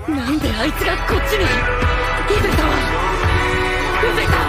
なんであいつがこっちに。気づいたわ気づいた。